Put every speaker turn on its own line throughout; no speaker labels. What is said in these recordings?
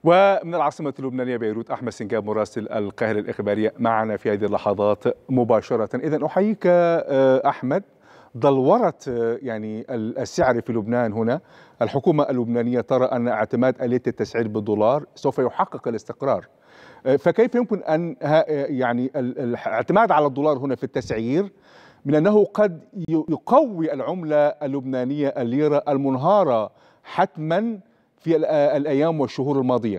ومن العاصمة اللبنانية بيروت أحمد سنجاب مراسل القاهرة الإخبارية معنا في هذه اللحظات مباشرة. إذن أحييك أحمد. ضلورت يعني السعر في لبنان هنا، الحكومة اللبنانية ترى أن اعتماد آلية التسعير بالدولار سوف يحقق الاستقرار، فكيف يمكن أن يعني الاعتماد على الدولار هنا في التسعير من أنه قد يقوي العملة اللبنانية الليرة المنهارة حتما في الأيام والشهور الماضية؟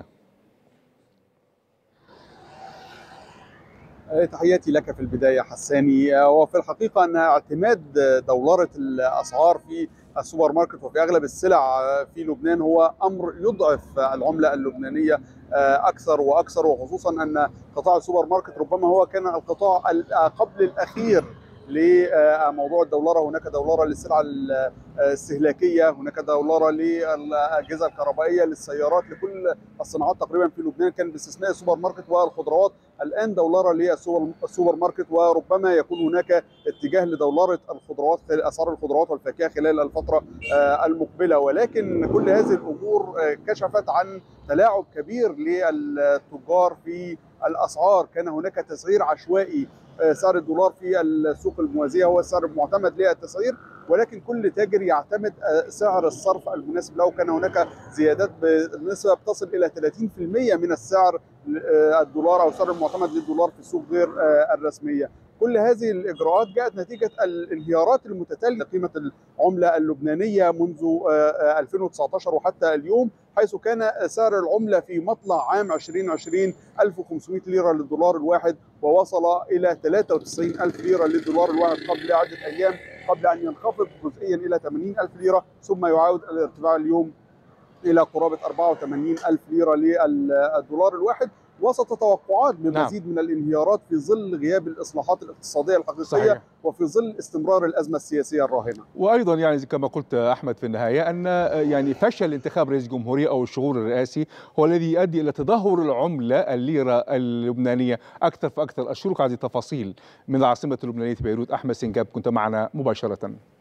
تحياتي لك في البداية حساني. وفي الحقيقة أن اعتماد دولارة الأسعار في السوبر ماركت وفي أغلب السلع في لبنان هو أمر يضعف العملة اللبنانية أكثر وأكثر، وخصوصا أن قطاع السوبر ماركت ربما هو كان القطاع قبل الأخير لموضوع الدولارة. هناك دولارة للسلع الاستهلاكية، هناك دولارة للأجهزة الكهربائية، للسيارات، لكل الصناعات تقريبا في لبنان، كان باستثناء السوبر ماركت والخضروات. الآن دولارة للسوبر ماركت، وربما يكون هناك اتجاه لدولارة الخضروات، أسعار الخضروات والفاكهة خلال الفترة المقبلة. ولكن كل هذه الأمور كشفت عن تلاعب كبير للتجار في الأسعار. كان هناك تسعير عشوائي، سعر الدولار في السوق الموازية هو السعر المعتمد للتسعير، ولكن كل تاجر يعتمد سعر الصرف المناسب له. كان هناك زيادات بنسبة بتصل إلى 30% من السعر الدولار أو السعر المعتمد للدولار في السوق غير الرسمية. كل هذه الإجراءات جاءت نتيجة الانهيارات المتتالية لقيمة العملة اللبنانية منذ 2019 وحتى اليوم، حيث كان سعر العملة في مطلع عام 2020 1500 ليرة للدولار الواحد، ووصل إلى 93,000 ليرة للدولار الواحد قبل عدة أيام، قبل أن ينخفض جزئيا إلى 80,000 ليرة، ثم يعاود الارتفاع اليوم إلى قرابة 84,000 ليرة للدولار الواحد، وسط توقعات بمزيد من الانهيارات في ظل غياب الإصلاحات الاقتصادية الحقيقية. صحيح. وفي ظل استمرار الأزمة السياسية الراهنة.
وأيضا يعني كما قلت أحمد في النهاية أن يعني فشل انتخاب رئيس جمهورية أو الشغور الرئاسي هو الذي يؤدي إلى تدهور العملة الليرة اللبنانية أكثر فأكثر. أشكرك على هذه التفاصيل من العاصمة اللبنانية بيروت. أحمد سنجاب كنت معنا مباشرة.